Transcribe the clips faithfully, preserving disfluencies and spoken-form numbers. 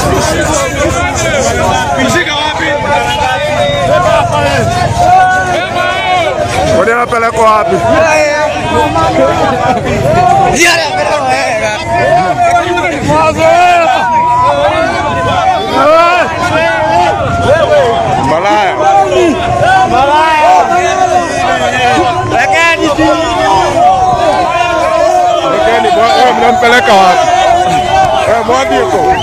Wale wanapelekwa wapi? Malaya. Malaya. Lakini Lakini bwana mnampeleka wapi? Eh, mwambie kwa.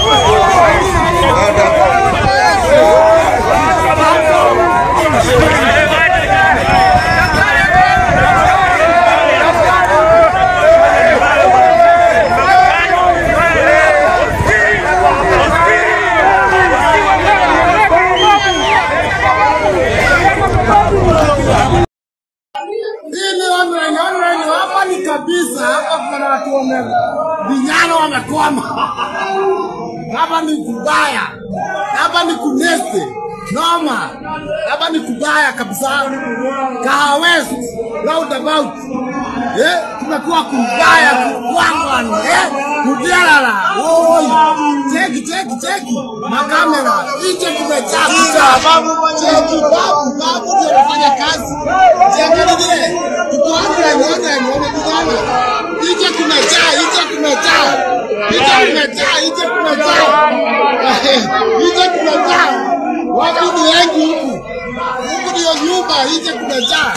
Hapa ni kabisa, hapa kuna watu wame vijana wamekwama. Hapa ni kubaya. Hapa ni kuneste. Noma. Hapa ni kubaya kabisa. Kaha West, roundabout. Eh, tumekuwa kubaya kukwangwa, eh? Kudialala. Oi. Cheki cheki cheki. Makamera. Iche kumejaa babu. Cheki babu, babu ndio anafanya kazi. Jiangalie. Tuko hapa na nyanya nyanya vijana. Iche kumejaa, iche kumejaa. Iche kumejaa, iche kumejaa. Iche kumejaa. Wapi ni wengi huku? Huku ndio nyumba, iche kumejaa.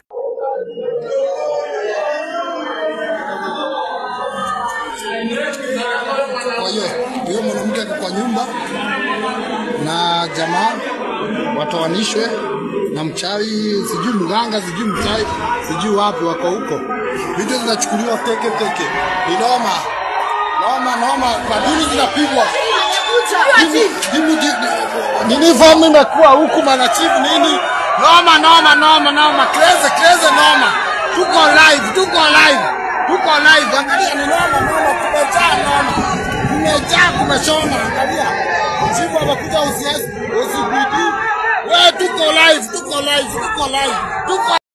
Kwa hiyo, huyo mwanamke kwa nyumba na jamaa watoanishwe na mchawi, sijui mganga, sijui mchawi, sijui wapi wako huko. Video zinachukuliwa teke teke. Ni noma. Noma noma, madini zinapigwa. Nini famu imekuwa huku manachivu nini? Noma noma noma noma, crazy crazy noma. Tuko live, tuko live. Tuko live, angalia ni noma noma, kumejaa noma. Kumejaa kumeshona, angalia. Chifu amekuja usiasi, usibidi. Wewe tuko live, tuko live, tuko live. Tuko